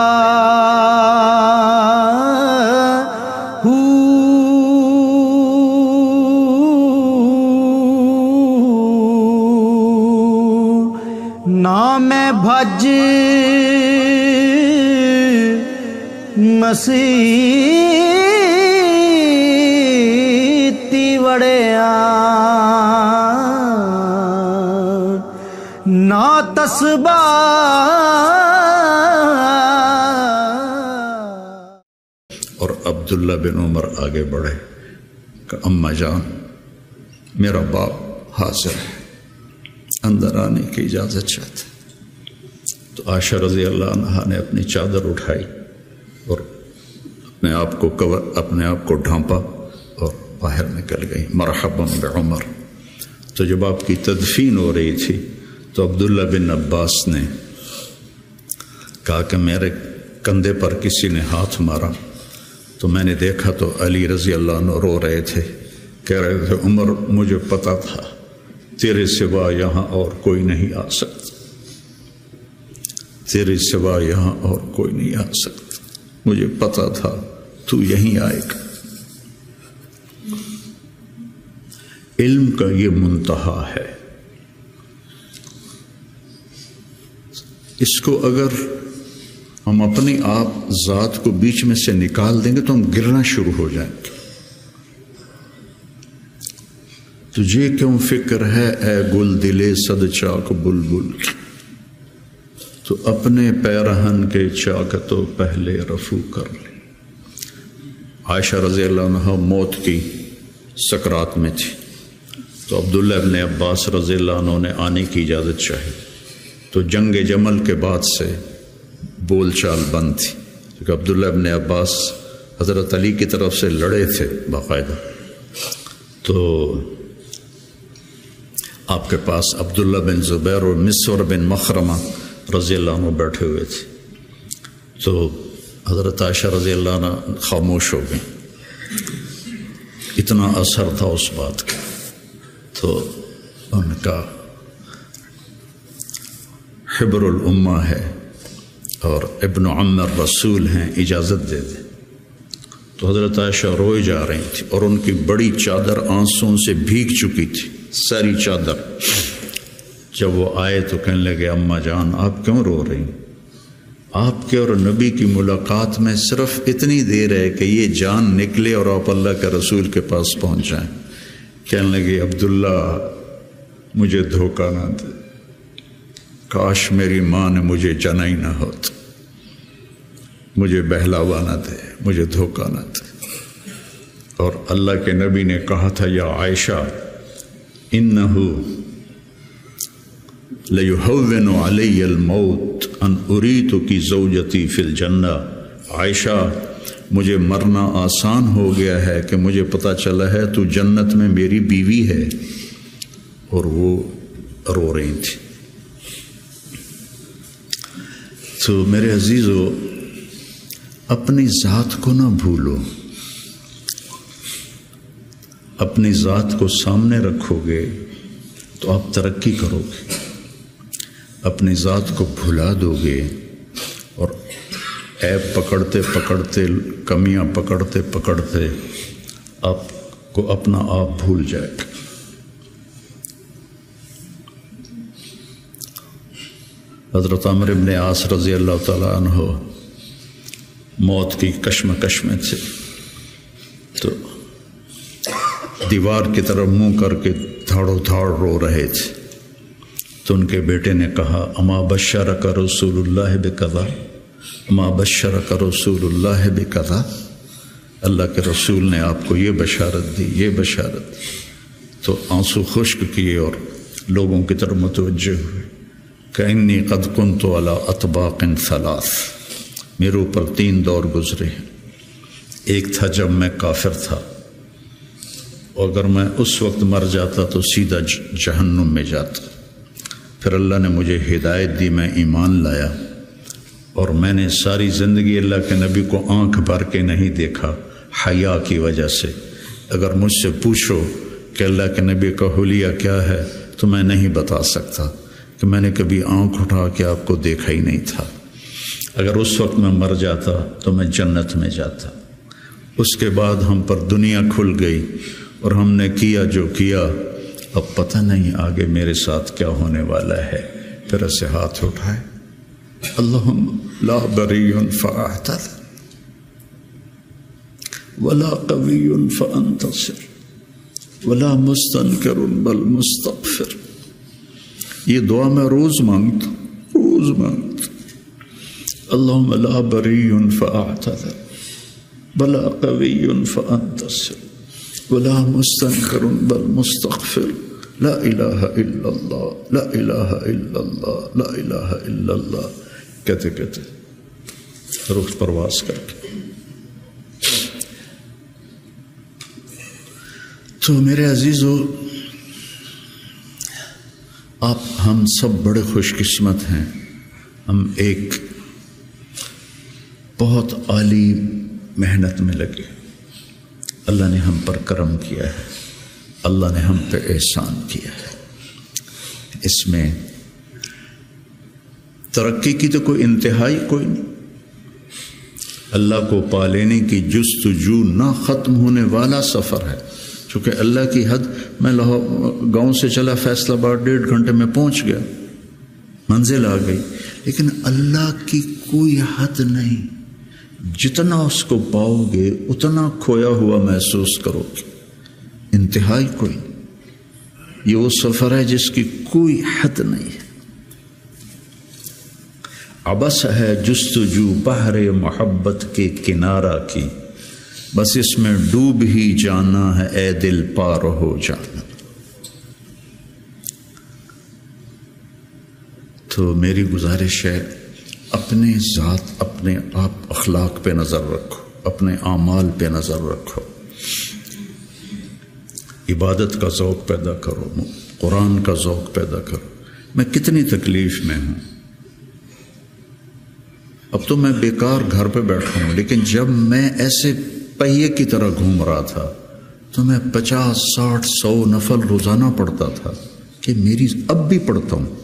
نام بھج مسیح وڑیا نا تسبا اور عبداللہ بن عمر آگے بڑھے کہ اماں جان میرا باپ حاضر ہے، اندر آنے کی اجازت چاہتے۔ تو عائشہ رضی اللہ عنہا نے اپنی چادر اٹھائی اور اپنے آپ کو کور اپنے آپ کو ڈھانپا اور باہر نکل گئی، مرحبا بعمر۔ تو جب آپ کی تدفین ہو رہی تھی تو عبداللہ بن عباس نے کہا کہ میرے کندھے پر کسی نے ہاتھ مارا، تو میں نے دیکھا تو علی رضی اللہ عنہ رو رہے تھے، کہہ رہے تھے عمر مجھے پتا تھا تیرے سوا یہاں اور کوئی نہیں آ سکتا، تیرے سوا یہاں اور کوئی نہیں آ سکتا، مجھے پتا تھا تو یہیں آئے گا۔ علم کا یہ منتہا ہے، اس کو اگر ہم اپنی آپ ذات کو بیچ میں سے نکال دیں گے تو ہم گرنا شروع ہو جائیں گے۔ تجھے کیوں فکر ہے اے گل دلے صد چاک بلبل، تو اپنے پیرہن کے چاک تو پہلے رفو کر لے۔ عائشہ رضی اللہ عنہ موت کی سکرات میں تھی، تو عبداللہ ابن عباس رضی اللہ عنہ نے آنے کی اجازت چاہی، تو جنگ جمل کے بعد سے بول چال بند تھی، کیونکہ عبداللہ ابن عباس حضرت علی کی طرف سے لڑے تھے باقاعدہ، تو آپ کے پاس عبداللہ بن زبیر اور مسور بن مخرمہ رضی اللہ عنہ بیٹھے ہوئے تھے، تو حضرت عائشہ رضی اللہ عنہ خاموش ہو گئی، اتنا اثر تھا اس بات کا۔ تو ان کا حبر الامہ ہے اور ابن عم الرسول ہیں، اجازت دے دیں۔ تو حضرت عائشہ روئے جا رہی تھی اور ان کی بڑی چادر آنسوں سے بھیگ چکی تھی، ساری چادر۔ جب وہ آئے تو کہنے لگے اماں جان آپ کیوں رو رہی؟ آپ کے اور نبی کی ملاقات میں صرف اتنی دیر ہے کہ یہ جان نکلے اور آپ اللہ کے رسول کے پاس پہنچ جائیں۔ کہنے لگے عبداللہ مجھے دھوکہ نہ دے، کاش میری ماں نے مجھے جنا ہی نہ ہوتا، مجھے بہلاوا نہ دے، مجھے دھوکہ نہ دے۔ اور اللہ کے نبی نے کہا تھا یا عائشہ انہو لیہون علی الموت ان اریتک زوجتی فی الجنہ، عائشہ مجھے مرنا آسان ہو گیا ہے کہ مجھے پتہ چلا ہے تو جنت میں میری بیوی ہے۔ اور وہ رو رہی تھی۔ تو میرے عزیزو اپنی ذات کو نہ بھولو، اپنی ذات کو سامنے رکھو گے تو آپ ترقی کرو گے، اپنی ذات کو بھلا دو گے اور عیب پکڑتے پکڑتے کمیاں پکڑتے پکڑتے آپ کو اپنا آپ بھول جائے گا۔ حضرت عمرو بن عاص رضی اللہ تعالیٰ عنہ موت کی کشمکش میں تھے، تو دیوار کی طرف منہ کر کے دھاڑو دھاڑ رو رہے تھے۔ تو ان کے بیٹے نے کہا اما بشرک رسول اللہ بکذا، اما بشرک رسول اللہ بکذا، اللہ کے رسول نے آپ کو یہ بشارت دی، یہ بشارت دی۔ تو آنسو خشک کیے اور لوگوں کی طرف متوجہ ہوئے کہ انی قد کنت علی اطباق ثلاث، میرے اوپر تین دور گزرے ہیں۔ ایک تھا جب میں کافر تھا، اور اگر میں اس وقت مر جاتا تو سیدھا جہنم میں جاتا۔ پھر اللہ نے مجھے ہدایت دی، میں ایمان لایا، اور میں نے ساری زندگی اللہ کے نبی کو آنکھ بھر کے نہیں دیکھا حیا کی وجہ سے۔ اگر مجھ سے پوچھو کہ اللہ کے نبی کا حلیہ کیا ہے تو میں نہیں بتا سکتا کہ میں نے کبھی آنکھ اٹھا کے آپ کو دیکھا ہی نہیں تھا۔ اگر اس وقت میں مر جاتا تو میں جنت میں جاتا۔ اس کے بعد ہم پر دنیا کھل گئی اور ہم نے کیا جو کیا، اب پتہ نہیں آگے میرے ساتھ کیا ہونے والا ہے۔ پھر اسے ہاتھ اٹھائے، اللہم لا بری فاعتذر ولا قوی فانتصر ولا مستنکر بل مستغفر۔ یہ دعا میں روز مانگتا روز مانگتا اللہم لا بری فاعتذر ولا قوی فانتصر ولا مستنکر بل مستغفر، لا الہ الا اللہ، لا الہ الا اللہ، لا الہ الا اللہ کہتے کہتے رخ پرواز کر کے۔ تو میرے عزیزو، آپ ہم سب بڑے خوش قسمت ہیں، ہم ایک بہت عالی محنت میں لگے۔ اللہ نے ہم پر کرم کیا ہے، اللہ نے ہم پہ احسان کیا ہے۔ اس میں ترقی کی تو کوئی انتہائی کوئی نہیں۔ اللہ کو پا لینے کی جستجو نہ ختم ہونے والا سفر ہے، چونکہ اللہ کی حد، میں لاہور گاؤں سے چلا فیصل آباد، ڈیڑھ گھنٹے میں پہنچ گیا، منزل آ گئی، لیکن اللہ کی کوئی حد نہیں۔ جتنا اس کو پاؤ گے اتنا کھویا ہوا محسوس کرو گے، انتہائی کوئی نہیں۔ یہ وہ سفر ہے جس کی کوئی حد نہیں ہے۔ عبث ہے جستجو بحر محبت کے کنارہ کی، بس اس میں ڈوب ہی جانا ہے اے دل پار ہو جانا۔ تو میری گزارش ہے، اپنے ذات، اپنے آپ اخلاق پہ نظر رکھو، اپنے اعمال پہ نظر رکھو، عبادت کا ذوق پیدا کرو، قرآن کا ذوق پیدا کرو۔ میں کتنی تکلیف میں ہوں، اب تو میں بیکار گھر پہ بیٹھا ہوں، لیکن جب میں ایسے پہیے کی طرح گھوم رہا تھا تو میں پچاس ساٹھ سو نفل روزانہ پڑھتا تھا، کہ میری اب بھی پڑھتا ہوں۔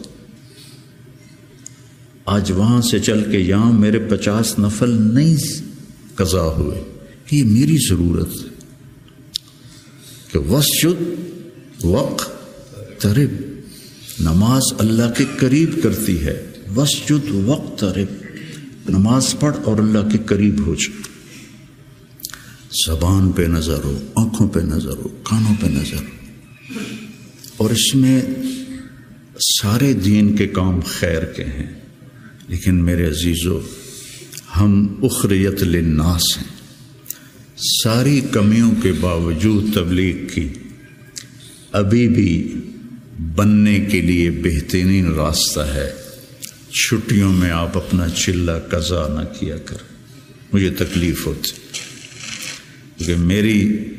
آج وہاں سے چل کے یہاں میرے پچاس نفل نہیں قضا ہوئے، کہ یہ میری ضرورت ہے کہ وسجد وقترب، نماز اللہ کے قریب کرتی ہے۔ وسجد وقترب، نماز پڑھ اور اللہ کے قریب ہو جا۔ زبان پہ نظر ہو، آنکھوں پہ نظر ہو، کانوں پہ نظر ہو، اور اس میں سارے دین کے کام خیر کے ہیں، لیکن میرے عزیزو، ہم اخریت للناس ہیں۔ ساری کمیوں کے باوجود تبلیغ کی ابھی بھی بننے کے لیے بہترین راستہ ہے۔ چھٹیوں میں آپ اپنا چلہ قضا نہ کیا کر، مجھے تکلیف ہوتی، کیونکہ میری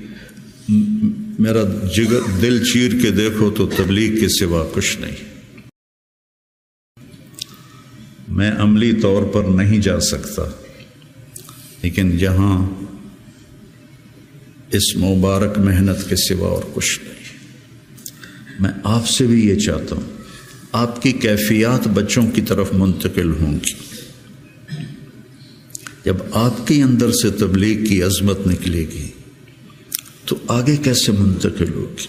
میرا جگر دل چیر کے دیکھو تو تبلیغ کے سوا کچھ نہیں۔ میں عملی طور پر نہیں جا سکتا، لیکن جہاں اس مبارک محنت کے سوا اور کچھ نہیں۔ میں آپ سے بھی یہ چاہتا ہوں، آپ کی کیفیات بچوں کی طرف منتقل ہوں گی۔ جب آپ کے اندر سے تبلیغ کی عظمت نکلے گی تو آگے کیسے منتقل ہوگی؟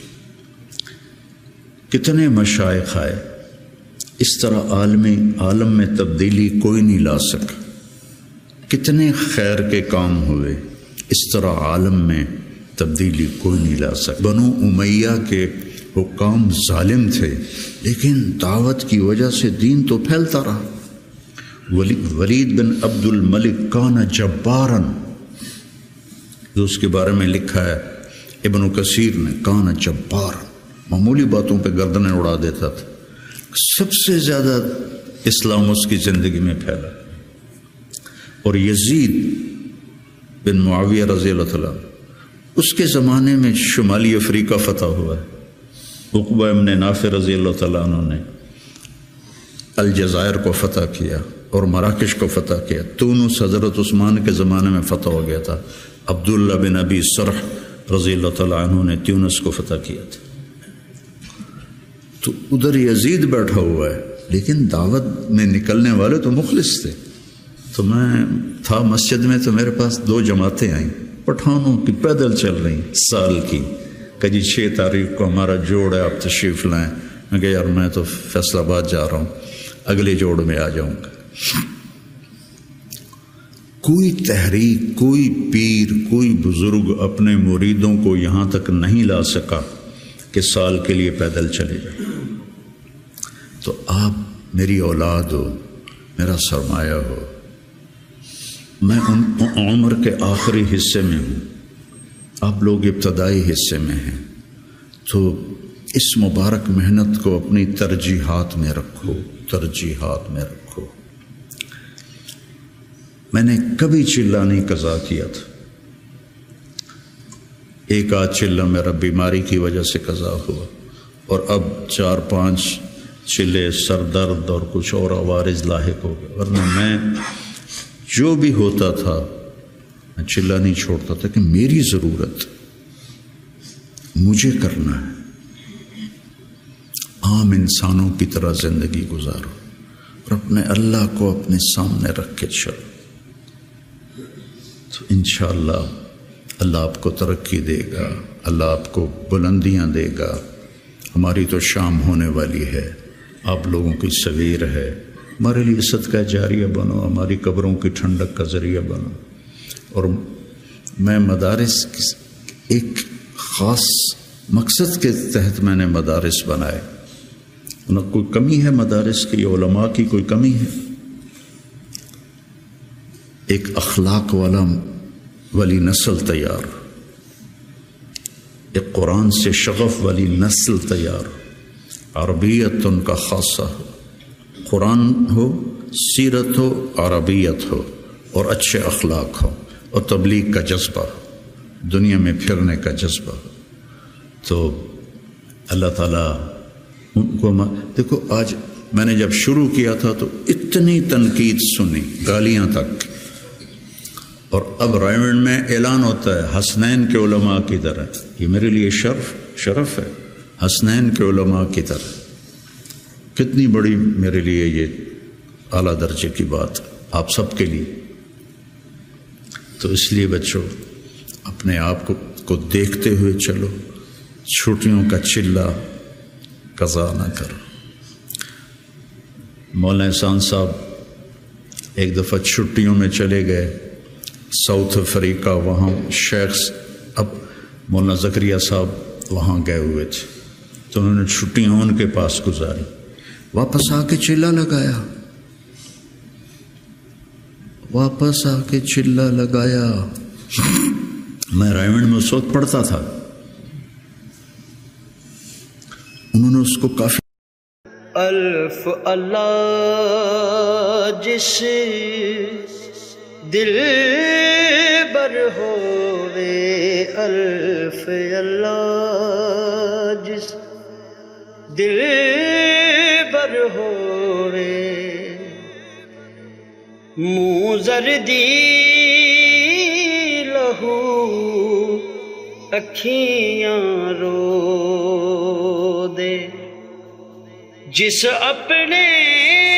کتنے مشائخ آئے، اس طرح عالمی عالم میں تبدیلی کوئی نہیں لا سکا۔ کتنے خیر کے کام ہوئے، اس طرح عالم میں تبدیلی کوئی نہیں لا سکتا۔ بنو امیہ کے حکام ظالم تھے، لیکن دعوت کی وجہ سے دین تو پھیلتا رہا۔ ولید بن عبد الملک کان جبارن، جو اس کے بارے میں لکھا ہے ابن کثیر نے، کان جبارن، معمولی باتوں پہ گردنیں اڑا دیتا تھا۔ سب سے زیادہ اسلام اس کی زندگی میں پھیلا۔ اور یزید بن معاویہ رضی اللہ تعالیٰ، اس کے زمانے میں شمالی افریقہ فتح ہوا ہے۔ عقبہ ابن نافع رضی اللہ تعالیٰ عنہ نے الجزائر کو فتح کیا اور مراکش کو فتح کیا۔ تونس حضرت عثمان کے زمانے میں فتح ہو گیا تھا۔ عبداللہ بن ابی سرح رضی اللہ تعالیٰ عنہ نے تونس کو فتح کیا تھا۔ تو ادھر یزید بیٹھا ہوا ہے، لیکن دعوت میں نکلنے والے تو مخلص تھے۔ تو میں تھا مسجد میں، تو میرے پاس دو جماعتیں آئیں پٹھانوں کی، پیدل چل رہی سال کی، کہ جی چھ تاریخ کو ہمارا جوڑ ہے، آپ تشریف لائیں۔ میں کہا یار میں تو فیصل آباد جا رہا ہوں، اگلے جوڑ میں آ جاؤں گا۔ کوئی تحریک، کوئی پیر، کوئی بزرگ اپنے مریدوں کو یہاں تک نہیں لا سکا کہ سال کے لیے پیدل چلے جائیں۔ تو آپ میری اولاد ہو، میرا سرمایہ ہو، میں ان عمر کے آخری حصے میں ہوں، آپ لوگ ابتدائی حصے میں ہیں، تو اس مبارک محنت کو اپنی ترجیحات میں رکھو، ترجیحات میں رکھو۔ میں نے کبھی چلہ نہیں قضا کیا تھا، ایک آدھ چلہ میرا بیماری کی وجہ سے قضا ہوا، اور اب چار پانچ چلے سر درد اور کچھ اور عوارض لاحق ہو گئے، ورنہ میں جو بھی ہوتا تھا میں چلہ نہیں چھوڑتا تھا کہ میری ضرورت مجھے کرنا ہے۔ عام انسانوں کی طرح زندگی گزارو اور اپنے اللہ کو اپنے سامنے رکھ کے چلو، تو انشاءاللہ اللہ آپ کو ترقی دے گا، اللہ آپ کو بلندیاں دے گا۔ ہماری تو شام ہونے والی ہے، آپ لوگوں کی سویر ہے، ہمارے لیے عزت کا جاریہ بنو، ہماری قبروں کی ٹھنڈک کا ذریعہ بنو۔ اور میں مدارس ایک خاص مقصد کے تحت میں نے مدارس بنائے، نہ کوئی کمی ہے مدارس کی، علماء کی کوئی کمی ہے؟ ایک اخلاق والا والی نسل تیار، ایک قرآن سے شغف والی نسل تیار، عربیت ان کا خاصہ ہو، قرآن ہو، سیرت ہو، عربیت ہو، اور اچھے اخلاق ہو، اور تبلیغ کا جذبہ ہو، دنیا میں پھرنے کا جذبہ ہو۔ تو اللہ تعالیٰ ان کو دیکھو، آج میں نے جب شروع کیا تھا تو اتنی تنقید سنی، گالیاں تک، اور اب رائمنڈ میں اعلان ہوتا ہے حسنین کے علماء کی طرح۔ یہ میرے لیے شرف شرف ہے، حسنین کے علماء کی طرح، کتنی بڑی میرے لیے یہ اعلیٰ درجے کی بات آپ سب کے لیے۔ تو اس لیے بچوں اپنے آپ کو کو دیکھتے ہوئے چلو، چھٹیوں کا چلہ قضا نہ کرو۔ مولانا احسان صاحب ایک دفعہ چھٹیوں میں چلے گئے ساؤتھ افریقہ، وہاں شیخ اب مولانا زکریا صاحب وہاں گئے ہوئے تھے، تو انہوں نے چھٹیاں ان کے پاس گزاری، واپس آ کے چلہ لگایا، واپس آ کے چلہ لگایا۔ میں رائمنڈ میں اس وقت پڑھتا تھا، انہوں نے اس کو کافی الف اللہ جس دل بر ہووے، الف اللہ جس دل بر ہووے، منہ زردی لہو اکھیاں رو دے، جس اپنے